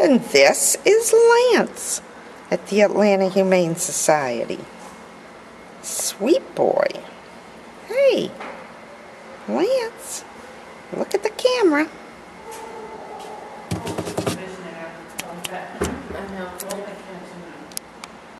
And this is Lance at the Atlanta Humane Society. Sweet boy. Hey, Lance, look at the camera.